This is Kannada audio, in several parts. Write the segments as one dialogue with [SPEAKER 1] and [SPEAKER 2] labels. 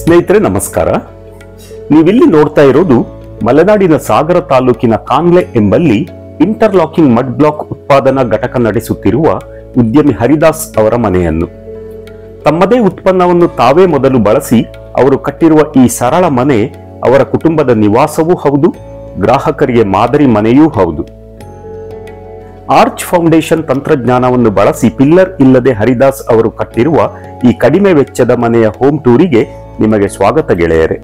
[SPEAKER 1] ಸ್ನೇಹಿತರೆ ನಮಸ್ಕಾರ. ನೀವಿಲ್ಲಿ ನೋಡ್ತಾ ಇರೋದು ಮಲೆನಾಡಿನ ಸಾಗರ ತಾಲೂಕಿನ ಕಾನ್ಲೆ ಎಂಬಲ್ಲಿ ಇಂಟರ್ಲಾಕಿಂಗ್ ಮಡ್ ಬ್ಲಾಕ್ ಉತ್ಪಾದನಾ ಘಟಕ ನಡೆಸುತ್ತಿರುವ ಉದ್ಯಮಿ ಹರಿದಾಸ್ ಅವರ ಮನೆಯನ್ನು. ತಮ್ಮದೇ ಉತ್ಪನ್ನವನ್ನು ತಾವೇ ಮೊದಲು ಬಳಸಿ ಅವರು ಕಟ್ಟಿರುವ ಈ ಸರಳ ಮನೆ ಅವರ ಕುಟುಂಬದ ನಿವಾಸವೂ ಹೌದು, ಗ್ರಾಹಕರಿಗೆ ಮಾದರಿ ಮನೆಯೂ ಹೌದು. ಆರ್ಚ್ ಫೌಂಡೇಶನ್ ತಂತ್ರಜ್ಞಾನವನ್ನು ಬಳಸಿ ಪಿಲ್ಲರ್ ಇಲ್ಲದೆ ಹರಿದಾಸ್ ಅವರು ಕಟ್ಟಿರುವ ಈ ಕಡಿಮೆ ವೆಚ್ಚದ ಮನೆಯ ಹೋಮ್ ಟೂರಿಗೆ ನಿಮಗೆ ಸ್ವಾಗತ ಗೆಳೆಯರೆ.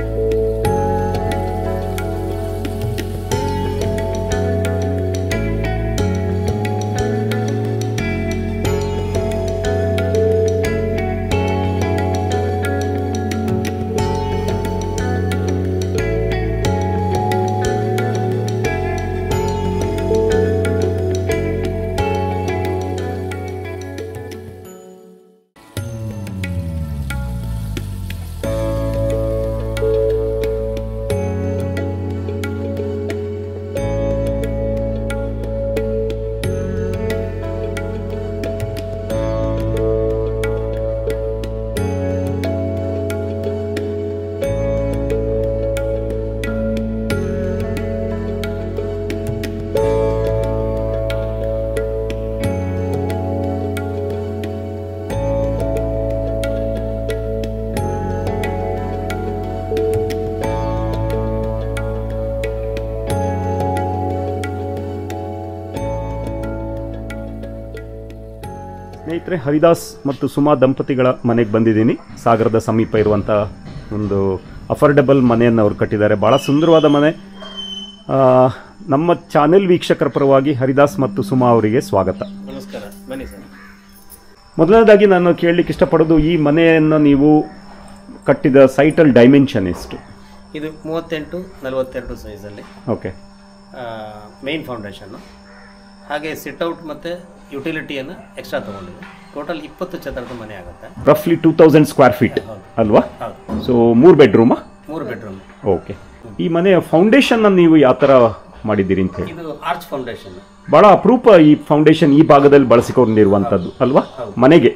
[SPEAKER 1] ಸ್ನೇಹಿತರೆ, ಹರಿದಾಸ್ ಮತ್ತು ಸುಮಾ ದಂಪತಿಗಳ ಮನೆಗೆ ಬಂದಿದ್ದೀನಿ. ಸಾಗರದ ಸಮೀಪ ಇರುವಂಥ ಒಂದು ಅಫೋರ್ಡೆಬಲ್ ಮನೆಯನ್ನು ಅವರು ಕಟ್ಟಿದ್ದಾರೆ. ಭಾಳ ಸುಂದರವಾದ ಮನೆ. ನಮ್ಮ ಚಾನೆಲ್ ವೀಕ್ಷಕರ ಪರವಾಗಿ ಹರಿದಾಸ್ ಮತ್ತು ಸುಮಾ ಅವರಿಗೆ ಸ್ವಾಗತ.
[SPEAKER 2] ನಮಸ್ಕಾರ, ಬನ್ನಿ ಸರ್.
[SPEAKER 1] ಮೊದಲನೇದಾಗಿ ನಾನು ಕೇಳಲಿಕ್ಕೆ ಇಷ್ಟಪಡೋದು, ಈ ಮನೆಯನ್ನು ನೀವು ಕಟ್ಟಿದ ಸೈಟಲ್ ಡೈಮೆನ್ಷನ್ ಎಷ್ಟು?
[SPEAKER 2] ಇದು 38-42 ಸೈಜಲ್ಲಿ.
[SPEAKER 1] ಓಕೆ.
[SPEAKER 2] ಮೇನ್ ಫೌಂಡೇಶನ್ನು, ಹಾಗೆ ಸಿಟ್ಔಟ್ ಮತ್ತು ಯುಟಿಲಿಟಿಯನ್ನು ಎಕ್ಸ್ಟ್ರಾ ತೊಗೊಂಡಿದೆ. ಟೋಟಲ್ 20 ಚದರದ ಮನೆ ಆಗುತ್ತೆ.
[SPEAKER 1] ರಫ್ಲಿ 2000 ಸ್ಕ್ವೇರ್ ಫೀಟ್ ಅಲ್ವಾ? ಸೊ 3 ಬೆಡ್ರೂಮಾ? 3 ಬೆಡ್ರೂಮ್. ಓಕೆ. ಈ ಮನೆಯ ಫೌಂಡೇಶನ್ ನೀವು ಯಾವ ಥರ ಮಾಡಿದ್ದೀರಿ ಅಂತ ಹೇಳಿ?
[SPEAKER 2] ಇದು ಆರ್ಚ್ ಫೌಂಡೇಶನ್.
[SPEAKER 1] ಬಹಳ ಅಪರೂಪ ಈ ಫೌಂಡೇಶನ್ ಈ ಭಾಗದಲ್ಲಿ ಬಳಸಿಕೊಂಡಿರುವಂಥದ್ದು ಅಲ್ವಾ ಮನೆಗೆ?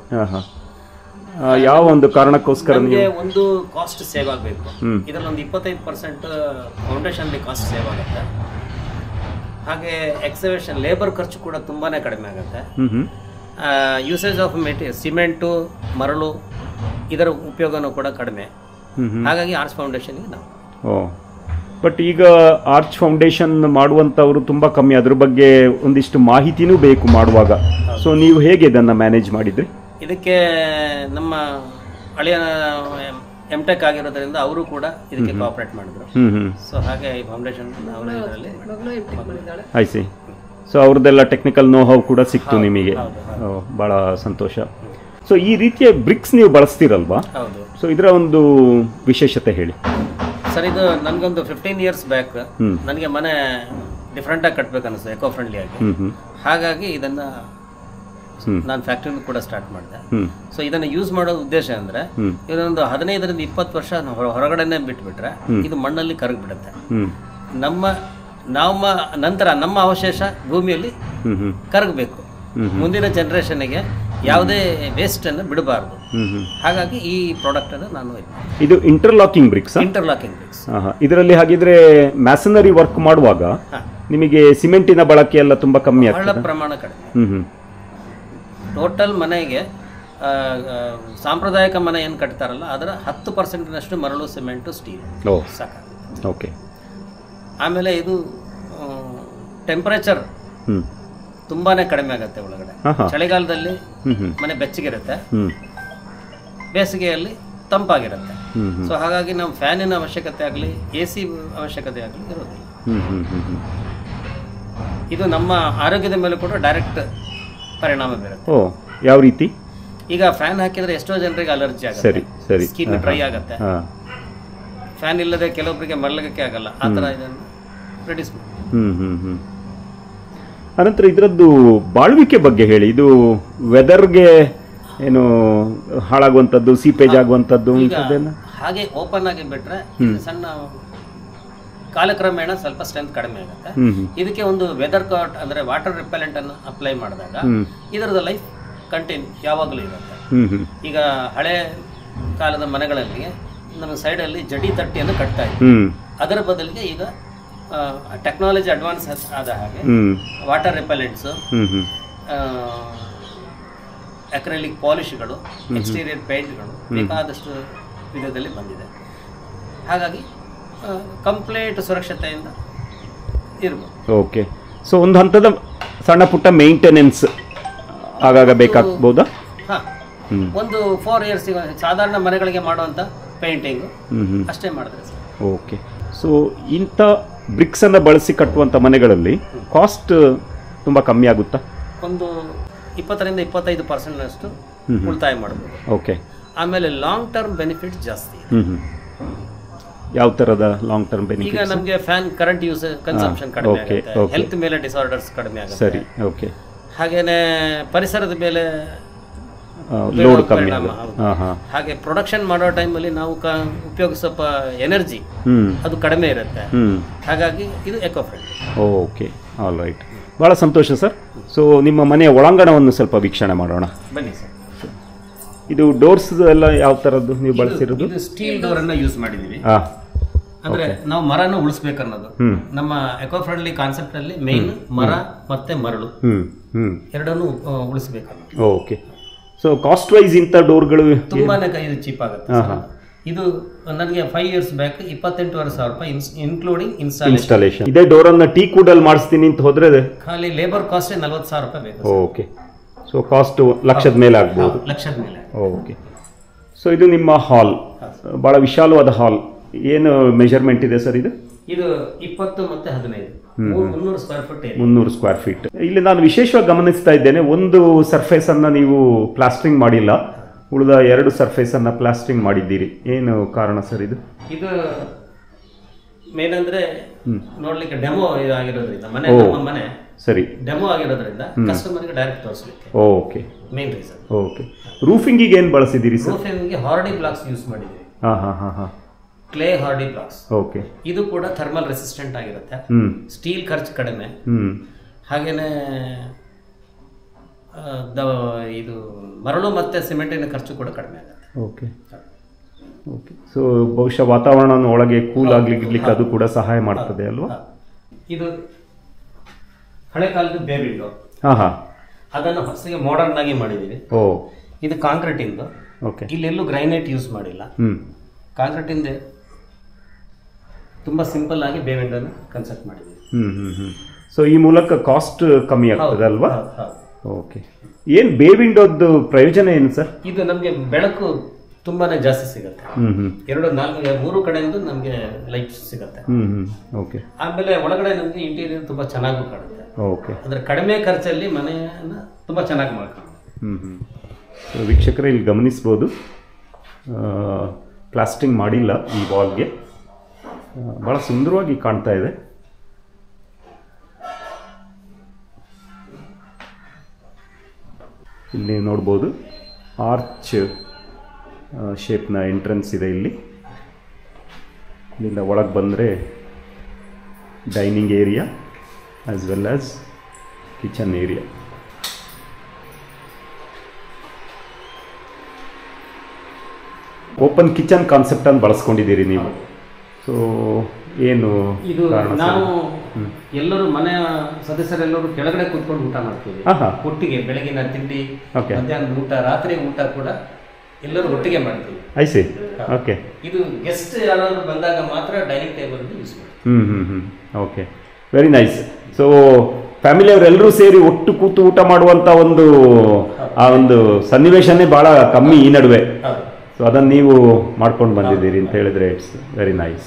[SPEAKER 1] ಯಾವ ಒಂದು ಕಾರಣಕ್ಕೋಸ್ಕರ?
[SPEAKER 2] ನಮಗೆ ಒಂದು ಕಾಸ್ಟ್ ಸೇವ್ ಆಗಬೇಕು. ಇದರಲ್ಲಿ ಒಂದು 25% ಫೌಂಡೇಶನ್ ಕಾಸ್ಟ್ ಸೇವ್ ಆಗುತ್ತೆ. ಹಾಗೆ ಎಕ್ಸವೇಷನ್ ಲೇಬರ್ ಖರ್ಚು ಕೂಡ ತುಂಬಾನೇ ಕಡಿಮೆ ಆಗುತ್ತೆ. ಯೂಸೇಜ್ ಆಫ್ ಮೆಟೀರಿಯಲ್ ಸಿಮೆಂಟು, ಮರಳು ಇದರ ಉಪಯೋಗನೂ ಕೂಡ ಕಡಿಮೆ. ಹಾಗಾಗಿ ಆರ್ಚ್ ಫೌಂಡೇಶನ್ಗೆ ನಾವು
[SPEAKER 1] ಬಟ್ ಈಗ ಆರ್ಚ್ ಫೌಂಡೇಶನ್ ಮಾಡುವಂಥವರು ತುಂಬ ಕಮ್ಮಿ. ಅದ್ರ ಬಗ್ಗೆ ಒಂದಿಷ್ಟು ಮಾಹಿತಿನೂ ಬೇಕು ಮಾಡುವಾಗ. ಸೊ ನೀವು ಹೇಗೆ ಇದನ್ನು ಮ್ಯಾನೇಜ್ ಮಾಡಿದ್ರಿ?
[SPEAKER 2] ಇದಕ್ಕೆ ನಮ್ಮ ಹಳೆಯ ಎಂಟೆಕ್ ಆಗಿರೋದ್ರಿಂದ ಅವರು ಕೂಡ ಇದಕ್ಕೆ ಕೋಆಪರೇಟ್ ಮಾಡಿದ್ರು. ಸೊ ಹಾಗೆ ಈ ಫೌಂಡೇಶನ್ ಅವರ ಇದರಲ್ಲಿ
[SPEAKER 1] ಐಸಿ. ಸೊ ಅವ್ರದ್ದೆಲ್ಲ ಟೆಕ್ನಿಕಲ್ ನೋ ಹೌ ಕೂಡ ಸಿಕ್ತು ನಿಮಗೆ. ಭಾಳ ಸಂತೋಷ. ಸೊ ಈ ರೀತಿಯ ಬ್ರಿಕ್ಸ್ ನೀವು ಬಳಸ್ತೀರಲ್ವಾ?
[SPEAKER 2] ಹೌದು.
[SPEAKER 1] ಸೊ ಇದರ ಒಂದು ವಿಶೇಷತೆ ಹೇಳಿ
[SPEAKER 2] ಸರ್. ಇದು ನನಗೊಂದು 15 ಇಯರ್ಸ್ ಬ್ಯಾಕ್ ನನಗೆ ಮನೆ ಡಿಫ್ರೆಂಟಾಗಿ ಕಟ್ಬೇಕು ಅನಿಸ್ತು, ಎಕೋ ಫ್ರೆಂಡ್ಲಿ ಆಗಿ. ಹಾಗಾಗಿ ಇದನ್ನ ನಾನು ಫ್ಯಾಕ್ಟ್ರಿನೂ ಕೂಡ ಸ್ಟಾರ್ಟ್ ಮಾಡಿದೆ. ಸೊ ಇದನ್ನ ಯೂಸ್ ಮಾಡೋ ಉದ್ದೇಶ ಅಂದ್ರೆ, ಇದೊಂದು 15-20 ವರ್ಷ ಹೊರಗಡೆನೆ ಬಿಟ್ಬಿಟ್ರೆ ಇದು ಮಣ್ಣಲ್ಲಿ ಕರಗ್ಬಿಡುತ್ತೆ. ನಮ್ಮ ನಂತರ ನಮ್ಮ ಅವಶೇಷ ಭೂಮಿಯಲ್ಲಿ ಕರಗಬೇಕು. ಮುಂದಿನ ಜನರೇಷನ್ಗೆ ಯಾವುದೇ ವೇಸ್ಟ್ ಅನ್ನು ಬಿಡಬಾರ್ದು. ಹಾಗಾಗಿ ಈ ಪ್ರಾಡಕ್ಟ್ ಅನ್ನು ನಾನು
[SPEAKER 1] ಇದು ಇಂಟರ್ಲಾಕಿಂಗ್ ಬ್ರಿಕ್ಸ್.
[SPEAKER 2] ಇಂಟರ್ಲಾಕಿಂಗ್ ಬ್ರಿಕ್ಸ್
[SPEAKER 1] ಇದರಲ್ಲಿ ಹಾಗಿದ್ರೆ ಮ್ಯಾಸನರಿ ವರ್ಕ್ ಮಾಡುವಾಗ ನಿಮಗೆ ಸಿಮೆಂಟಿನ ಬಳಕೆ ಎಲ್ಲ ತುಂಬಾ ಕಮ್ಮಿ ಆಗ್ತದೆ?
[SPEAKER 2] ಬಹಳ ಪ್ರಮಾಣ ಕಡಿಮೆ. ಟೋಟಲ್ ಮನೆಗೆ ಸಾಂಪ್ರದಾಯಿಕ ಮನೆ ಏನು ಕಟ್ತಾರಲ್ಲ ಅದರ 10% ಮರಳು, ಸಿಮೆಂಟು, ಸ್ಟೀಲ್ ಸಾಕಾಗುತ್ತೆ.
[SPEAKER 1] ಓಕೆ.
[SPEAKER 2] ಆಮೇಲೆ ಇದು ಟೆಂಪರೇಚರ್ ತುಂಬಾನೇ ಕಡಿಮೆ ಆಗುತ್ತೆ ಒಳಗಡೆ. ಚಳಿಗಾಲದಲ್ಲಿ ಮನೆ ಬೆಚ್ಚಗಿರುತ್ತೆ, ಬೇಸಿಗೆಯಲ್ಲಿ ತಂಪಾಗಿರುತ್ತೆ. ಸೊ ಹಾಗಾಗಿ ನಾವು ಫ್ಯಾನಿನ ಅವಶ್ಯಕತೆ ಆಗಲಿ, AC ಅವಶ್ಯಕತೆ ಆಗಲಿ ಇರೋದಿಲ್ಲ. ಇದು ನಮ್ಮ ಆರೋಗ್ಯದ ಮೇಲೆ ಕೂಡ ಡೈರೆಕ್ಟ್ ಪರಿಣಾಮ ಬೀರುತ್ತೆ.
[SPEAKER 1] ಯಾವ ರೀತಿ?
[SPEAKER 2] ಈಗ ಫ್ಯಾನ್ ಹಾಕಿದ್ರೆ ಎಷ್ಟೋ ಜನರಿಗೆ ಅಲರ್ಜಿ ಆಗುತ್ತೆ.
[SPEAKER 1] ಸರಿ ಸರಿ.
[SPEAKER 2] ಸ್ಕಿನ್ ಡ್ರೈ ಆಗುತ್ತೆ. ಫ್ಯಾನ್ ಇಲ್ಲದೆ ಕೆಲವೊಬ್ಬರಿಗೆ ಮಲಗಕ್ಕೆ ಆಗಲ್ಲ. ಆ ಥರ ಇದನ್ನು ರೆಡ್ಯೂಸ್ ಮಾಡಿ.
[SPEAKER 1] ಅನಂತರ ಇದರದ್ದು ಬಾಳ್ವಿಕೆ ಬಗ್ಗೆ ಹೇಳಿ. ಇದು ವೆದರ್ಗೆ ಏನು ಹಾಳಾಗುವಂಥದ್ದು, ಸೀಪೇಜ್ ಆಗುವಂಥದ್ದು
[SPEAKER 2] ಹಾಗೆ ಓಪನ್ ಆಗಿ ಬಿಟ್ರೆ ಸಣ್ಣ ಕಾಲಕ್ರಮೇಣ ಸ್ವಲ್ಪ ಸ್ಟ್ರೆಂತ್ ಕಡಿಮೆ ಆಗುತ್ತೆ. ಇದಕ್ಕೆ ಒಂದು ವೆದರ್ ಕಾಟ್ ಅಂದ್ರೆ ವಾಟರ್ ರಿಪೆಲೆಂಟ್ ಅನ್ನು ಅಪ್ಲೈ ಮಾಡಿದಾಗ ಇದರದ ಲೈಫ್ ಕಂಟಿನ್ಯೂ ಯಾವಾಗಲೂ ಇರುತ್ತೆ. ಈಗ ಹಳೆ ಕಾಲದ ಮನೆಗಳಲ್ಲಿ ನಮ್ಮ ಸೈಡಲ್ಲಿ ಜಡಿ ತಟ್ಟಿಯನ್ನು ಕಟ್ತಾ ಇದ್ವಿ. ಅದರ ಬದಲಿಗೆ ಈಗ ಟೆಕ್ನಾಲಜಿ ಅಡ್ವಾನ್ಸ್ ಆದ ಹಾಗೆ ವಾಟರ್ ರಿಪೆಲೆಂಟ್ಸ್, ಅಕ್ರೆಲಿಕ್ ಪಾಲಿಶ್ಗಳು, ಎಕ್ಸ್ಟೀರಿಯರ್ ಪೇಂಟ್ಗಳು ಬೇಕಾದಷ್ಟು ವಿಧದಲ್ಲಿ ಬಂದಿದೆ. ಹಾಗಾಗಿ ಕಂಪ್ಲೀಟ್ ಸುರಕ್ಷತೆಯಿಂದ ಇರ್ಬೋದು.
[SPEAKER 1] ಓಕೆ. ಸೊ ಒಂದು ಹಂತದ ಸಣ್ಣ ಪುಟ್ಟ ಮೇಂಟೆನೆನ್ಸ್ ಆಗಾಗ ಬೇಕಾಗ್ಬೋದಾ?
[SPEAKER 2] ಹಾಂ, ಒಂದು 4 years ಸಾಧಾರಣ ಮನೆಗಳಿಗೆ ಮಾಡುವಂಥ ಪೇಂಟಿಂಗು ಅಷ್ಟೇ ಮಾಡಿದ್ರೆ ಸರ್.
[SPEAKER 1] ಓಕೆ. ಸೊ ಇಂಥ ಬ್ರಿಕ್ಸನ್ನು ಬಳಸಿ ಕಟ್ಟುವಂಥ ಮನೆಗಳಲ್ಲಿ ಕಾಸ್ಟ್ ತುಂಬ ಕಮ್ಮಿ ಆಗುತ್ತಾ?
[SPEAKER 2] ಒಂದು 20-25% ಉಳಿತಾಯ ಮಾಡ್ಬೋದು.
[SPEAKER 1] ಓಕೆ.
[SPEAKER 2] ಆಮೇಲೆ ಲಾಂಗ್ ಟರ್ಮ್ ಬೆನಿಫಿಟ್ ಜಾಸ್ತಿ.
[SPEAKER 1] ಯಾವ ಥರದ ಲಾಂಗ್ ಟರ್ಮ್ ಬೆನಿಫಿಟ್?
[SPEAKER 2] ಈಗ ನಮಗೆ ಫ್ಯಾನ್ ಕರೆಂಟ್ ಯೂಸ್ ಕನ್ಸಂಪ್ಷನ್ ಕಡಿಮೆ ಆಗುತ್ತೆ, ಹೆಲ್ತ್ ಮೇಲೆ ಡಿಸಾರ್ಡರ್ಸ್ ಕಡಿಮೆ ಆಗುತ್ತೆ.
[SPEAKER 1] ಸರಿ. ಓಕೆ.
[SPEAKER 2] ಹಾಗೇನೆ ಪರಿಸರದ ಮೇಲೆ
[SPEAKER 1] ಲೋಡ್ ಕಮ್ಮಿ ಆಗುತ್ತೆ.
[SPEAKER 2] ಹಾಗೆ ಪ್ರೊಡಕ್ಷನ್ ಮಾಡೋ ಟೈಮಲ್ಲಿ ನಾವು ಉಪಯೋಗಿಸೋ ಎನರ್ಜಿ ಅದು ಕಡಿಮೆ ಇರುತ್ತೆ. ಹಾಗಾಗಿ ಇದು eco friendly.
[SPEAKER 1] Okay, all right. ಭಾಳ ಸಂತೋಷ ಸರ್. ಸೊ ನಿಮ್ಮ ಮನೆಯ ಒಳಾಂಗಣವನ್ನು ಸ್ವಲ್ಪ ವೀಕ್ಷಣೆ ಮಾಡೋಣ.
[SPEAKER 2] ಬನ್ನಿ ಸರ್.
[SPEAKER 1] ಇದು ಡೋರ್ಸ್ ಎಲ್ಲ ಯಾವ ಥರದ್ದು ನೀವು ಬಳಸಿರೋದು?
[SPEAKER 2] ಇದು ಸ್ಟೀಲ್ ಡೋರ್ ಅನ್ನ ಯೂಸ್ ಮಾಡಿದೀವಿ. ಅಂದ್ರೆ ನಾವು ಮರನ ಉಳಿಸ್ಬೇಕನ್ನೋದು ನಮ್ಮ ಎಕೋ ಫ್ರೆಂಡ್ಲಿ ಕಾನ್ಸೆಪ್ಟ್ ಅಲ್ಲಿ ಮೇನ್ ಮರ ಮತ್ತೆ ಮರಳು ಎರಡನ್ನು ಉಳಿಸ್ಬೇಕನ್ನೋದು.
[SPEAKER 1] ಓಕೆ. ಸೊ ಕಾಸ್ಟ್ ವೈಸ್ ಇಂಥ ಡೋರ್ಗಳು
[SPEAKER 2] ತುಂಬಾನೇ ಇದು ಚೀಪ್ ಆಗುತ್ತೆ. ಇದು ನನಗೆ 5 years ಬ್ಯಾಕ್ 28,500 ರೂಪಾಯಿ ಇನ್ಕ್ಲೂಡಿಂಗ್ ಇನ್ಸ್ಟಾಲೇಷನ್.
[SPEAKER 1] ಇದೇ ಡೋರ್ ಅನ್ನ ಟೀ ಕೂಡಲ್ಲಿ ಮಾಡಿಸ್ತೀನಿ ಅಂತ ಹೋದ್ರೆ ಖಾಲಿ
[SPEAKER 2] ಲೇಬರ್ ಕಾಸ್ಟ್ 40,000 ರೂಪಾಯಿ ಬೇಕು.
[SPEAKER 1] ಓಕೆ. ಸೊ ಕಾಸ್ಟ್ ಲಕ್ಷದ ಮೇಲೆ ಆಗ್ಬೋದು.
[SPEAKER 2] ಲಕ್ಷದ ಮೇಲೆ.
[SPEAKER 1] ಓಕೆ. ಸೊ ಇದು ನಿಮ್ಮ ಹಾಲ್, ಬಹಳ ವಿಶಾಲವಾದ ಹಾಲ್. ಏನು ಮೆಜರ್ಮೆಂಟ್ ಇದೆ ಸರ್ ಇದು?
[SPEAKER 2] ಇದು 20 ಮತ್ತೆ 15 300 ಸ್ಕ್ವೇರ್ ಫೀಟ್.
[SPEAKER 1] 300 square feet. ಇಲ್ಲಿ ನಾನು ವಿಶೇಷವಾಗಿ ಗಮನಿಸ್ತಾ ಇದ್ದೇನೆ, ಒಂದು ಸರ್ಫೇಸ್ ಅನ್ನ ನೀವು ಪ್ಲಾಸ್ಟರಿಂಗ್ ಮಾಡಿಲ್ಲ, ಉಳಿದ 2 ಸರ್ಫೇಸ್ ಅನ್ನ ಪ್ಲಾಸ್ಟರಿಂಗ್ ಮಾಡಿದ್ದೀರಿ. ಏನು ಕಾರಣ ಸರ್ ಇದು?
[SPEAKER 2] ಇದು ಮೇನ್ ಅಂದ್ರೆ ನೋಡ್ಲಿಕ್ಕೆ ಡೆಮೋ ಆಗಿರೋದ್ರಿಂದ ಮನೆ
[SPEAKER 1] ಸರಿ
[SPEAKER 2] ಡೆಮೋ ಆಗಿರೋದ್ರಿಂದ ಕಸ್ಟಮರ್ಗೆ ಡೈರೆಕ್ಟ್ ತೋರಿಸಲಿಕ್ಕೆ.
[SPEAKER 1] Okay,
[SPEAKER 2] main reason.
[SPEAKER 1] ಓಕೆ. ರೂಫಿಂಗಿಗೆ ಏನು ಬಳಸಿದ್ದೀರಿ ಸರ್?
[SPEAKER 2] ರೂಫಿಂಗಿಗೆ ಹಾರ್ಡಿ ಬ್ಲಾಕ್ಸ್ ಯೂಸ್ ಮಾಡಿದ್ದೀವಿ. Clay hourdi blocks.
[SPEAKER 1] ಓಕೆ.
[SPEAKER 2] ಇದು ಕೂಡ ಥರ್ಮಲ್ ರೆಸಿಸ್ಟೆಂಟ್ ಆಗಿರುತ್ತೆ. ಸ್ಟೀಲ್ ಖರ್ಚು ಕಡಿಮೆ. ಹಾಗೇನೆ ಇದು ಮರಳು ಮತ್ತೆ ಸಿಮೆಂಟಿನ ಖರ್ಚು ಕೂಡ ಕಡಿಮೆ ಆಗುತ್ತೆ.
[SPEAKER 1] ಓಕೆ. ಓಕೆ. ಸೊ ಬಹುಶಃ ವಾತಾವರಣ ಒಳಗೆ ಕೂಲ್ ಆಗ್ಲಿಕ್ಕೆ ಅದು ಕೂಡ ಸಹಾಯ ಮಾಡ್ತದೆ ಅಲ್ವಾ?
[SPEAKER 2] ಇದು ಹಳೆ ಕಾಲದ ಬೇ ವಿಂಡೋ. ಅದನ್ನು ಹೊಸಗೆ ಮಾಡರ್ನ್ ಆಗಿ ಮಾಡಿದ್ದೀವಿ. ಇದು ಕಾಂಕ್ರೀಟ್ ಇಂದು.
[SPEAKER 1] ಓಕೆ.
[SPEAKER 2] ಇಲ್ಲೆಲ್ಲೂ ಗ್ರೈನೇಟ್ ಯೂಸ್ ಮಾಡಿಲ್ಲ. ಕಾಂಕ್ರೀಟ್ ಇಂದ ತುಂಬಾ ಸಿಂಪಲ್ ಆಗಿ ಬೇ ವಿಂಡೋನ ಕನ್ಸ್ಟ್ರಕ್ಟ್ ಮಾಡಿದ್ದೀವಿ.
[SPEAKER 1] ಸೊ ಈ ಮೂಲಕ ಕಾಸ್ಟ್ ಕಮ್ಮಿ ಆಗ್ತದೆ ಅಲ್ವಾ? ಓಕೆ. ಏನ್ ಬೇ ವಿಂಡೋದು ಪ್ರಯೋಜನ ಏನು ಸರ್?
[SPEAKER 2] ಇದು ನಮಗೆ ಬೆಳಕು ತುಂಬಾನೇ ಜಾಸ್ತಿ ಸಿಗುತ್ತೆ. 3 ಕಡೆಯಿಂದ ನಮಗೆ ಲೈಟ್ ಸಿಗುತ್ತೆ.
[SPEAKER 1] ಓಕೆ.
[SPEAKER 2] ಆಮೇಲೆ ಒಳಗಡೆ ನಮಗೆ ಇಂಟೀರಿಯರ್ ತುಂಬಾ ಚೆನ್ನಾಗಿ ಕಾಣುತ್ತೆ.
[SPEAKER 1] ಓಕೆ.
[SPEAKER 2] ಅಂದ್ರೆ ಕಡಿಮೆ ಖರ್ಚಲ್ಲಿ ಮನೆಯನ್ನ ತುಂಬಾ ಚೆನ್ನಾಗಿ ಮಾಡ್ಕೊಂಡು.
[SPEAKER 1] ವೀಕ್ಷಕರೇ ಇಲ್ಲಿ ಗಮನಿಸ್ಬೋದು, ಪ್ಲಾಸ್ಟಿಂಗ್ ಮಾಡಿಲ್ಲ ಈ ವಾಲ್ಗೆ. ಬಹಳ ಸುಂದರವಾಗಿ ಕಾಣ್ತಾ ಇದೆ. ಇಲ್ಲಿ ನೋಡ್ಬೋದು ಆರ್ಚ್ ಶೇಪ್ನ ಎಂಟ್ರೆನ್ಸ್ ಇದೆ. ಇಲ್ಲಿಂದ ಒಳಗೆ ಬಂದರೆ dining area as well as kitchen area. Open kitchen concept ಅನ್ನು ಬಳಸ್ಕೊಂಡಿದ್ದೀರಿ ನೀವು. ಸೊ ಏನು
[SPEAKER 2] ಇದು ನಾವು ಎಲ್ಲರೂ ಮನೆಯ ಸದಸ್ಯರೆಲ್ಲರೂ ಕೆಳಗಡೆ ಕೂತ್ಕೊಂಡು ಊಟ ಮಾಡ್ತೀವಿ ಒಟ್ಟಿಗೆ. ಬೆಳಗಿನ ತಿಂಡಿ, ಮಧ್ಯಾಹ್ನದ ಊಟ, ರಾತ್ರಿ ಊಟ ಕೂಡ ಎಲ್ಲರೂ ಒಟ್ಟಿಗೆ ಮಾಡ್ತೀವಿ.
[SPEAKER 1] ಐಸಿ. ಓಕೆ.
[SPEAKER 2] ಇದು ಗೆಸ್ಟ್ ಯಾರಾದರೂ ಬಂದಾಗ ಮಾತ್ರ ಡೈನಿಂಗ್ ಟೇಬಲ್ ಯೂಸ್ ಮಾಡ್ತೀವಿ.
[SPEAKER 1] Okay, very nice. ಸೊ ಫ್ಯಾಮಿಲಿಯವರೆಲ್ಲರೂ ಸೇರಿ ಒಟ್ಟು ಕೂತು ಊಟ ಮಾಡುವಂತ ಒಂದು ಸನ್ನಿವೇಶನೇ ಬಹಳ ಕಮ್ಮಿ ಈ ನಡುವೆ. ಸೊ ಅದನ್ನು ನೀವು ಮಾಡ್ಕೊಂಡು ಬಂದಿದ್ದೀರಿ ಅಂತ ಹೇಳಿದ್ರೆ ಇಟ್ಸ್ ವೆರಿ ನೈಸ್.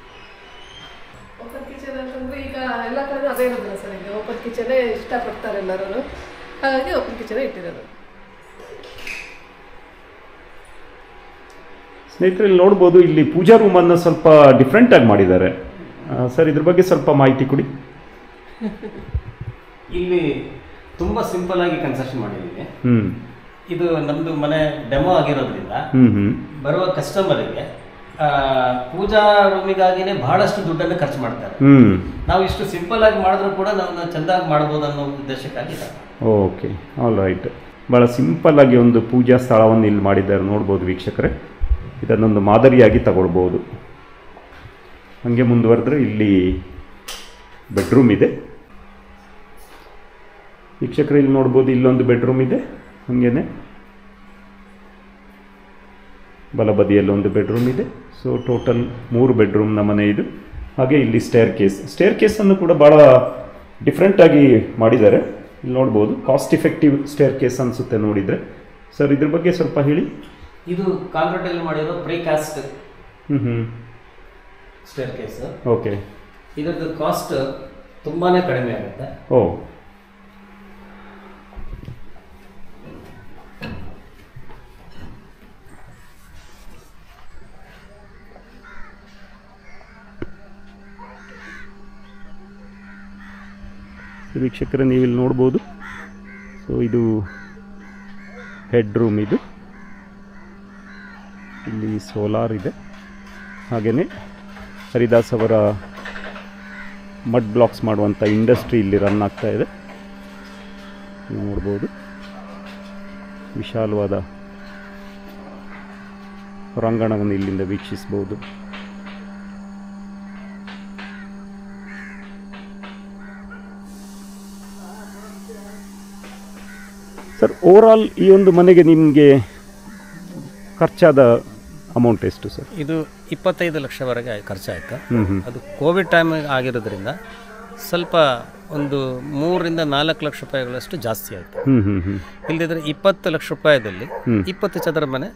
[SPEAKER 3] ಎಲ್ಲ ಕಡೆ ಅದೇ ಇರೋದಿಲ್ಲ ಸರ್. ಈಗ ಓಪನ್ ಕಿಚನೇ ಇಷ್ಟಪಡ್ತಾರೆ ಎಲ್ಲರೂ, ಹಾಗಾಗಿ ಓಪನ್ ಕಿಚನೇ ಇಟ್ಟಿರೋದು.
[SPEAKER 1] ಸ್ನೇಹಿತರೆ ನೋಡ್ಬೋದು, ಇಲ್ಲಿ ಪೂಜಾ ರೂಮನ್ನು ಸ್ವಲ್ಪ ಡಿಫ್ರೆಂಟ್ ಆಗಿ ಮಾಡಿದ್ದಾರೆ ಸರ್. ಇದ್ರ ಬಗ್ಗೆ ಸ್ವಲ್ಪ ಮಾಹಿತಿ ಕೊಡಿ.
[SPEAKER 2] ಇಲ್ಲಿ ತುಂಬಾ ಸಿಂಪಲ್ ಆಗಿ ಕನ್ಸ್ಟ್ರಕ್ಷನ್ ಮಾಡಿದ್ದೀವಿ. ಇದು ನಮ್ದು ಮನೆ ಡೆಮೋ ಆಗಿರೋದ್ರಿಂದ ಬರುವ ಕಸ್ಟಮರ್ಗೆ ಪೂಜಾ ರೂಮಿಗಾಗಿನೇ ಬಹಳಷ್ಟು ದುಡ್ಡನ್ನು ಖರ್ಚು ಮಾಡ್ತಾರೆ. ನಾವು ಇಷ್ಟು ಸಿಂಪಲ್ ಆಗಿ ಮಾಡಿದ್ರು ಕೂಡ ನಾವು ಚೆಂದಾಗಿ ಮಾಡ್ಬೋದು ಅನ್ನೋ ಉದ್ದೇಶಕ್ಕಾಗಿ.
[SPEAKER 1] Okay, all right. ಬಹಳ ಸಿಂಪಲ್ ಆಗಿ ಒಂದು ಪೂಜಾ ಸ್ಥಳವನ್ನು ಇಲ್ಲಿ ಮಾಡಿದ್ದಾರೆ ನೋಡ್ಬೋದು ವೀಕ್ಷಕರೇ. ಇದನ್ನೊಂದು ಮಾದರಿಯಾಗಿ ತಗೊಳ್ಬೋದು. ಹಾಗೆ ಮುಂದುವರೆದ್ರೆ ಇಲ್ಲಿ ಬೆಡ್ರೂಮ್ ಇದೆ. ವೀಕ್ಷಕರು ಇಲ್ಲಿ ನೋಡ್ಬೋದು, ಇಲ್ಲೊಂದು ಬೆಡ್ರೂಮ್ ಇದೆ. ಹಾಗೇನೆ ಬಲಬದಿಯಲ್ಲಿ ಒಂದು ಬೆಡ್ರೂಮ್ ಇದೆ. ಸೊ ಟೋಟಲ್ 3 ಬೆಡ್ರೂಮ್ನ ಮನೆ ಇದು. ಹಾಗೆ ಇಲ್ಲಿ ಸ್ಟೇರ್ ಕೇಸನ್ನು ಕೂಡ ಭಾಳ ಡಿಫ್ರೆಂಟಾಗಿ ಮಾಡಿದ್ದಾರೆ. ಇಲ್ಲಿ ನೋಡ್ಬೋದು, ಕಾಸ್ಟ್ ಇಫೆಕ್ಟಿವ್ ಸ್ಟೇರ್ ಕೇಸ್ ಅನಿಸುತ್ತೆ ನೋಡಿದರೆ. ಸರ್ ಇದ್ರ ಬಗ್ಗೆ ಸ್ವಲ್ಪ ಹೇಳಿ.
[SPEAKER 2] ಇದು ಕಾಂಕ್ರೀಟಲ್ಲಿ ಮಾಡಿರೋ ಪ್ರೀಕಾಸ್ಟ್ ಸ್ಟೇರ್ ಕೇಸ್.
[SPEAKER 1] ಓಕೆ.
[SPEAKER 2] ಇದರದ್ದು ಕಾಸ್ಟ್ ತುಂಬಾನೇ ಕಡಿಮೆ ಆಗುತ್ತೆ.
[SPEAKER 1] ಓ, ವೀಕ್ಷಕರೇ ನೀವಿಲ್ಲಿ ನೋಡ್ಬೋದು. ಸೊ ಇದು ಹೆಡ್ ರೂಮ್. ಇದು ಇಲ್ಲಿ ಸೋಲಾರ್ ಇದೆ. ಹಾಗೆಯೇ ಹರಿದಾಸ್ ಅವರ ಮಡ್ ಬ್ಲಾಕ್ಸ್ ಮಾಡುವಂಥ ಇಂಡಸ್ಟ್ರಿ ಇಲ್ಲಿ ರನ್ ಆಗ್ತಾ ಇದೆ. ನೀವು ನೋಡ್ಬೋದು, ವಿಶಾಲವಾದ ಹೊರಾಂಗಣವನ್ನು ಇಲ್ಲಿಂದ ವೀಕ್ಷಿಸಬಹುದು. ಸರ್ ಓವರಾಲ್ ಈ ಒಂದು ಮನೆಗೆ ನಿಮಗೆ ಖರ್ಚಾದ ಅಮೌಂಟ್ ಎಷ್ಟು ಸರ್?
[SPEAKER 2] ಇದು 25 ಲಕ್ಷವರೆಗೆ ಖರ್ಚಾಯಿತು. ಅದು ಕೋವಿಡ್ ಟೈಮ್ ಆಗಿರೋದ್ರಿಂದ ಸ್ವಲ್ಪ ಒಂದು 3 ರಿಂದ 4 ಲಕ್ಷ ರೂಪಾಯಿಗಳಷ್ಟು ಜಾಸ್ತಿ ಆಯಿತು. ಇಲ್ಲದಿದ್ರೆ 20 ಲಕ್ಷ ರೂಪಾಯಿದಲ್ಲಿ 20 ಚದರ ಮನೆ.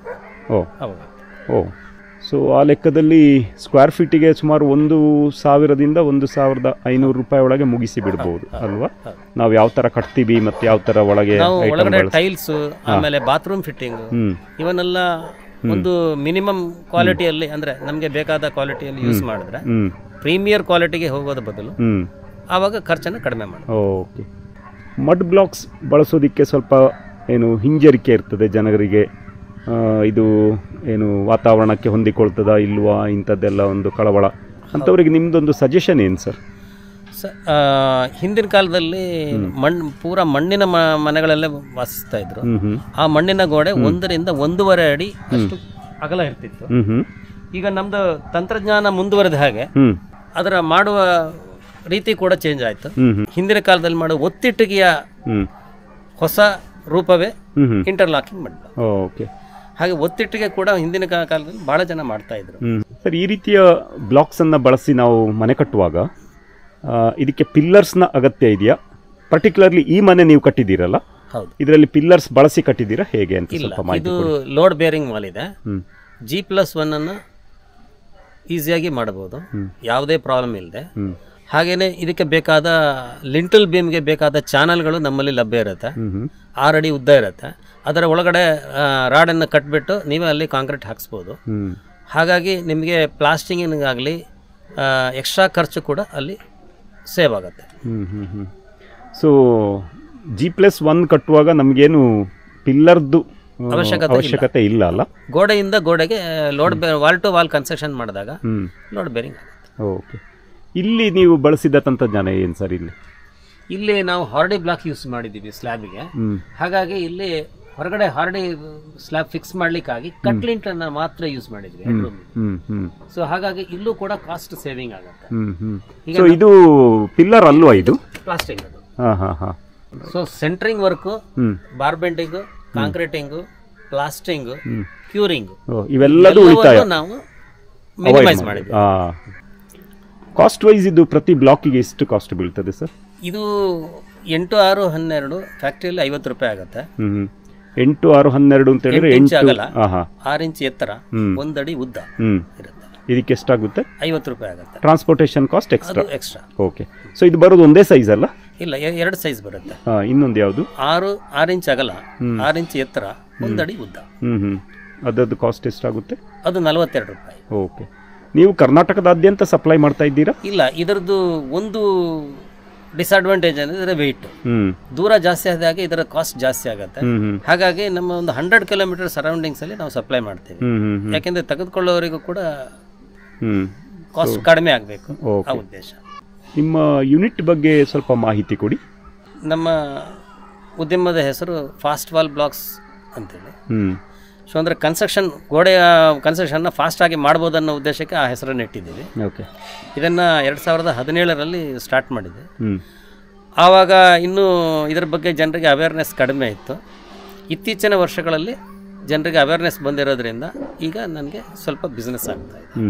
[SPEAKER 1] ಓ, ಸೊ ಆ ಲೆಕ್ಕದಲ್ಲಿ ಸ್ಕ್ವೇರ್ ಫೀಟಿಗೆ ಸುಮಾರು 1,000 ರಿಂದ 1,500 ರೂಪಾಯಿ ಒಳಗೆ ಮುಗಿಸಿ ಬಿಡ್ಬೋದು ಅಲ್ವಾ? ನಾವು ಯಾವ ತರ ಕಟ್ತೀವಿ ಮತ್ತೆ ಯಾವ ತರ ಒಳಗಡೆ
[SPEAKER 2] ಟೈಲ್ಸ್, ಆಮೇಲೆ ಬಾತ್ರೂಮ್ ಫಿಟ್ಟಿಂಗ್, ಇವನ್ನೆಲ್ಲ ಒಂದು ಮಿನಿಮಮ್ ಕ್ವಾಲಿಟಿಯಲ್ಲಿ, ಅಂದ್ರೆ ನಮಗೆ ಬೇಕಾದ ಕ್ವಾಲಿಟಿಯಲ್ಲಿ ಯೂಸ್ ಮಾಡಿದ್ರೆ ಪ್ರೀಮಿಯರ್ ಕ್ವಾಲಿಟಿಗೆ ಹೋಗೋದ ಬದಲು ಆವಾಗ ಖರ್ಚನ್ನು ಕಡಿಮೆ ಮಾಡಿ.
[SPEAKER 1] ಓಕೆ. ಮಡ್ ಬ್ಲಾಕ್ಸ್ ಬಳಸೋದಕ್ಕೆ ಸ್ವಲ್ಪ ಏನು ಹಿಂಜರಿಕೆ ಇರ್ತದೆ ಜನರಿಗೆ. ಇದು ಏನು ವಾತಾವರಣಕ್ಕೆ ಹೊಂದಿಕೊಳ್ತದ ಇಲ್ವಾ ಇಂಥದ್ದೆಲ್ಲ ಒಂದು ಕಳವಳ. ಅಂಥವ್ರಿಗೆ ನಿಮ್ದೊಂದು ಸಜೆಷನ್ ಏನು ಸರ್?
[SPEAKER 2] ಹಿಂದಿನ ಕಾಲದಲ್ಲಿ ಪೂರಾ ಮಣ್ಣಿನ ಮನೆಗಳಲ್ಲೇ ವಾಸಿಸ್ತಾ ಇದ್ರು. ಆ ಮಣ್ಣಿನ ಗೋಡೆ 1 ರಿಂದ 1.5 ಅಡಿ ಅಷ್ಟು ಅಗಲ ಇರ್ತಿತ್ತು. ಈಗ ನಮ್ದು ತಂತ್ರಜ್ಞಾನ ಮುಂದುವರೆದ ಹಾಗೆ ಅದರ ಮಾಡುವ ರೀತಿ ಕೂಡ ಚೇಂಜ್ ಆಯ್ತು. ಹಿಂದಿನ ಕಾಲದಲ್ಲಿ ಮಾಡುವ ಒತ್ತಿಟ್ಟಿಗೆಯ ಹೊಸ ರೂಪವೇ ಇಂಟರ್ಲಾಕಿಂಗ್ ಮಡ್.
[SPEAKER 1] ಓಕೆ.
[SPEAKER 2] ಹಾಗೆ ಒತ್ತಿಟ್ಟಿಗೆ ಕೂಡ ಹಿಂದಿನ ಕಾಲದಲ್ಲಿ ಬಹಳ ಜನ ಮಾಡ್ತಾ ಇದ್ರು.
[SPEAKER 1] ಸರ್, ಈ ರೀತಿಯ ಬ್ಲಾಕ್ಸ್ ಅನ್ನ ಬಳಸಿ ನಾವು ಮನೆ ಕಟ್ಟುವಾಗ ಇದಕ್ಕೆ ಪಿಲ್ಲರ್ಸ್ನ ಅಗತ್ಯ ಇದೆಯಾ? ಪರ್ಟಿಕ್ಯುಲರ್ಲಿ ಈ ಮನೆ ನೀವು ಕಟ್ಟಿದ್ದೀರಲ್ಲ, ಇದರಲ್ಲಿ ಪಿಲ್ಲರ್ಸ್ ಬಳಸಿ ಕಟ್ಟಿದ್ದೀರಾ ಹೇಗೆ ಅಂತ ಸ್ವಲ್ಪ ಮಾಹಿತಿ
[SPEAKER 2] ಕೊಡಿ. ಇದು ಲೋಡ್ ಬೇರಿಂಗ್ ವಾಲ್ ಇದೆ. G+1 ಅನ್ನು ಈಸಿಯಾಗಿ ಮಾಡಬಹುದು, ಯಾವುದೇ ಪ್ರಾಬ್ಲಮ್ ಇಲ್ಲದೆ. ಹಾಗೇನೆ ಇದಕ್ಕೆ ಬೇಕಾದ ಲಿಂಟಲ್ ಬೀಮ್ಗೆ ಬೇಕಾದ ಚಾನಲ್ಗಳು ನಮ್ಮಲ್ಲಿ ಲಭ್ಯ ಇರುತ್ತೆ. 6 ಅಡಿ ಉದ್ದ ಇರುತ್ತೆ. ಅದರ ಒಳಗಡೆ ರಾಡನ್ನು ಕಟ್ಬಿಟ್ಟು ನೀವೇ ಅಲ್ಲಿ ಕಾಂಕ್ರೀಟ್ ಹಾಕ್ಸ್ಬೋದು. ಹಾಗಾಗಿ ನಿಮಗೆ ಪ್ಲಾಸ್ಟಿಂಗಿಗಾಗಲಿ ಎಕ್ಸ್ಟ್ರಾ ಖರ್ಚು ಕೂಡ ಅಲ್ಲಿ ಸೇವ್ ಆಗುತ್ತೆ.
[SPEAKER 1] ಸೊ G+1 ಕಟ್ಟುವಾಗ ನಮಗೇನು ಪಿಲ್ಲರ್ದು ಅವಶ್ಯಕತೆ ಇಲ್ಲ ಅಲ್ಲ?
[SPEAKER 2] ಗೋಡೆಯಿಂದ ಗೋಡೆಗೆ load wall to wall construction ಮಾಡಿದಾಗ ಲೋಡ್ ಬೇರಿಂಗ್ ಆಗುತ್ತೆ.
[SPEAKER 1] ಓಕೆ. ಇಲ್ಲಿ ನೀವು ಬಳಸಿದ ತಂತ್ರಜ್ಞಾನ ಏನು ಸರ್?
[SPEAKER 2] ಇಲ್ಲಿ ನಾವು ಹಾರ್ಡಿ ಬ್ಲಾಕ್ ಯೂಸ್ ಮಾಡಿದ್ದೀವಿ ಸ್ಲ್ಯಾಬಿಗೆ. ಹಾಗಾಗಿ ಇಲ್ಲಿ ಹೊರಗಡೆ ಹಾರ್ಡಿ ಸ್ಲ್ಯಾಬ್ ಫಿಕ್ಸ್ ಮಾಡ್ಲಿಕ್ಕಾಗಿ ಕಟ್ಲಿಂಟ್ ಅನ್ನ ಮಾತ್ರ ಯೂಸ್ ಮಾಡಿದ್ವಿ. ಸೊ ಹಾಗಾಗಿ ಇಲ್ಲೂ ಕೂಡ ಕಾಸ್ಟ್ ಸೇವಿಂಗ್ ಆಗುತ್ತೆ.
[SPEAKER 1] ಇದು ಪಿಲ್ಲರ್ ಅಲ್ವಾ? ಇದು
[SPEAKER 2] ಪ್ಲಾಸ್ಟಿಂಗ್ ಅದು. So centring work, bar bending, concreting, plastering, curing
[SPEAKER 1] ಇವೆಲ್ಲದೂ ಉಳಿತಾಯ
[SPEAKER 2] ನಾವು ಮಿನಿಮೈಸ್ ಮಾಡಿದ್ವಿ.
[SPEAKER 1] ಕಾಸ್ಟ್ ವೈಸ್ ಇದು ಪ್ರತಿ ಬ್ಲಾಕಿಗೆ ಎಷ್ಟು ಕಾಸ್ಟ್ ಬೀಳ್ತದೆ ಸರ್?
[SPEAKER 2] ಇದು 8, 6, 12 ಫ್ಯಾಕ್ಟ್ರಿಯಲ್ಲಿ 50 ರೂಪಾಯಿ ಆಗುತ್ತೆ.
[SPEAKER 1] 8, 6, 12 ಅಂತ ಹೇಳಿದ್ರೆ
[SPEAKER 2] 8 ಅಗಲ, 6 ಇಂಚ್ ಎತ್ತರ, 1 ಅಡಿ ಉದ್ದ ಇರುತ್ತೆ.
[SPEAKER 1] ಇದಕ್ಕೆ ಎಷ್ಟಾಗುತ್ತೆ?
[SPEAKER 2] 50 ರೂಪಾಯಿ ಆಗುತ್ತೆ.
[SPEAKER 1] Transportation cost extra.
[SPEAKER 2] Okay.
[SPEAKER 1] So ಇದು ಬರೋದು ಒಂದೇ ಸೈಜ್ ಅಲ್ಲ?
[SPEAKER 2] ಇಲ್ಲ, 2 ಸೈಜ್ ಬರುತ್ತೆ.
[SPEAKER 1] ಇನ್ನೊಂದು ಯಾವುದು?
[SPEAKER 2] 6 ಇಂಚ್ ಅಗಲ, 6 ಇಂಚ್ ಎತ್ತರ, 1 ಅಡಿ ಉದ್ದ.
[SPEAKER 1] ಅದರದ್ದು ಕಾಸ್ಟ್ ಎಷ್ಟಾಗುತ್ತೆ?
[SPEAKER 2] ಅದು 42 ರೂಪಾಯಿ.
[SPEAKER 1] ಓಕೆ. ನೀವು ಕರ್ನಾಟಕದಾದ್ಯಂತ ಸಪ್ಲೈ ಮಾಡ್ತಾ ಇದ್ದೀರಾ?
[SPEAKER 2] ಇಲ್ಲ, ಇದರದ್ದು ಒಂದು ಡಿಸ್ಅಡ್ವಾಂಟೇಜ್ ಅಂದರೆ ವೆಯ್ಟ್. ದೂರ ಜಾಸ್ತಿ ಆದಾಗ ಇದರ ಕಾಸ್ಟ್ ಜಾಸ್ತಿ ಆಗುತ್ತೆ. ಹಾಗಾಗಿ ನಮ್ಮ ಒಂದು 100 ಕಿಲೋಮೀಟರ್ ಸರೌಂಡಿಂಗ್ಸ್ ಅಲ್ಲಿ ನಾವು ಸಪ್ಲೈ ಮಾಡ್ತೀವಿ. ಯಾಕೆಂದ್ರೆ ತೆಗೆದುಕೊಳ್ಳೋರಿಗೂ ಕೂಡ ಕಾಸ್ಟ್ ಕಡಿಮೆ ಆಗಬೇಕು, ಆ ಉದ್ದೇಶ.
[SPEAKER 1] ನಿಮ್ಮ ಯೂನಿಟ್ ಬಗ್ಗೆ ಸ್ವಲ್ಪ ಮಾಹಿತಿ ಕೊಡಿ.
[SPEAKER 2] ನಮ್ಮ ಉದ್ಯಮದ ಹೆಸರು ಫಾಸ್ಟ್ ವಾಲ್ ಬ್ಲಾಕ್ಸ್ ಅಂತೇಳಿ. ಸೊ ಅಂದರೆ ಗೋಡೆಯ ಕನ್ಸ್ಟ್ರಕ್ಷನ್ನ ಫಾಸ್ಟಾಗಿ ಮಾಡ್ಬೋದು ಅನ್ನೋ ಉದ್ದೇಶಕ್ಕೆ ಆ ಹೆಸರನ್ನು ಇಟ್ಟಿದ್ದೀವಿ.
[SPEAKER 1] ಓಕೆ.
[SPEAKER 2] ಇದನ್ನು 2017ರಲ್ಲಿ ಸ್ಟಾರ್ಟ್ ಮಾಡಿದೆ. ಆವಾಗ ಇನ್ನೂ ಇದರ ಬಗ್ಗೆ ಜನರಿಗೆ ಅವೇರ್ನೆಸ್ ಕಡಿಮೆ ಇತ್ತು. ಇತ್ತೀಚಿನ ವರ್ಷಗಳಲ್ಲಿ ಜನರಿಗೆ ಅವೇರ್ನೆಸ್ ಬಂದಿರೋದ್ರಿಂದ ಈಗ ನನಗೆ ಸ್ವಲ್ಪ ಬಿಸ್ನೆಸ್ ಆಗ್ತಾ ಇದೆ.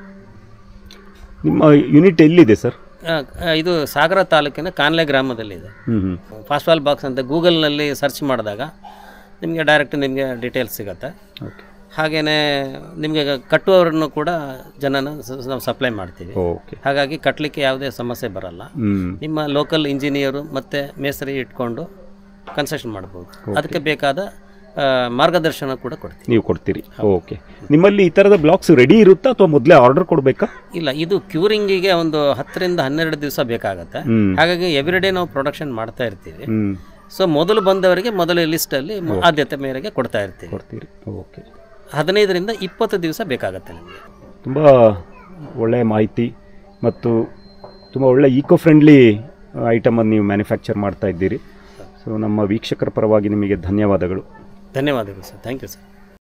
[SPEAKER 1] ನಿಮ್ಮ ಯೂನಿಟ್ ಎಲ್ಲಿದೆ ಸರ್?
[SPEAKER 2] ಇದು ಸಾಗರ ತಾಲೂಕಿನ ಕಾನ್ಲೆ ಗ್ರಾಮದಲ್ಲಿದೆ. ಫಾಸ್ಟ್ ವಾಲ್ ಬಾಕ್ಸ್ ಅಂತ ಗೂಗಲ್ನಲ್ಲಿ ಸರ್ಚ್ ಮಾಡಿದಾಗ ನಿಮಗೆ ಡೈರೆಕ್ಟ್ ನಿಮಗೆ ಡೀಟೇಲ್ಸ್ ಸಿಗುತ್ತೆ. ಹಾಗೆಯೇ ನಿಮಗೆ ಕಟ್ಟುವವರನ್ನು ಕೂಡ ನಾವು ಸಪ್ಲೈ ಮಾಡ್ತೀವಿ. ಹಾಗಾಗಿ ಕಟ್ಟಲಿಕ್ಕೆ ಯಾವುದೇ ಸಮಸ್ಯೆ ಬರಲ್ಲ. ನಿಮ್ಮ ಲೋಕಲ್ ಇಂಜಿನಿಯರು ಮತ್ತು ಮೇಸ್ತ್ರಿ ಇಟ್ಕೊಂಡು ಕನ್ಸ್ಟ್ರಕ್ಷನ್ ಮಾಡ್ಬೋದು. ಅದಕ್ಕೆ ಬೇಕಾದ ಮಾರ್ಗದರ್ಶನ ಕೂಡ ಕೊಡ್ತೀವಿ.
[SPEAKER 1] ನೀವು ಕೊಡ್ತೀರಿ? ಓಕೆ. ನಿಮ್ಮಲ್ಲಿ ಈ ಥರದ ಬ್ಲಾಕ್ಸ್ ರೆಡಿ ಇರುತ್ತಾ ಅಥವಾ ಮೊದಲೇ ಆರ್ಡರ್ ಕೊಡಬೇಕಾ?
[SPEAKER 2] ಇಲ್ಲ, ಇದು ಕ್ಯೂರಿಂಗಿಗೆ ಒಂದು 10 ರಿಂದ 12 ದಿವಸ ಬೇಕಾಗುತ್ತೆ. ಹಾಗಾಗಿ ಎವ್ರಿಡೇ ನಾವು ಪ್ರೊಡಕ್ಷನ್ ಮಾಡ್ತಾ ಇರ್ತೀವಿ. ಸೊ ಮೊದಲು ಬಂದವರಿಗೆ ಮೊದಲ ಲಿಸ್ಟಲ್ಲಿ ಆದ್ಯತೆ ಮೇರೆಗೆ ಕೊಡ್ತಾ ಇರ್ತೀವಿ.
[SPEAKER 1] ಓಕೆ.
[SPEAKER 2] 15 ರಿಂದ 20 ದಿವಸ ಬೇಕಾಗುತ್ತೆ ನಿಮಗೆ.
[SPEAKER 1] ತುಂಬ ಒಳ್ಳೆಯ ಮಾಹಿತಿ ಮತ್ತು ತುಂಬ ಒಳ್ಳೆ ಈಕೋ ಫ್ರೆಂಡ್ಲಿ ಐಟಮನ್ನು ನೀವು ಮ್ಯಾನುಫ್ಯಾಕ್ಚರ್ ಮಾಡ್ತಾ ಇದ್ದೀರಿ. ಸೊ ನಮ್ಮ ವೀಕ್ಷಕರ ಪರವಾಗಿ ನಿಮಗೆ ಧನ್ಯವಾದಗಳು.
[SPEAKER 2] ಧನ್ಯವಾದಗಳು ಸರ್. Thank you sir.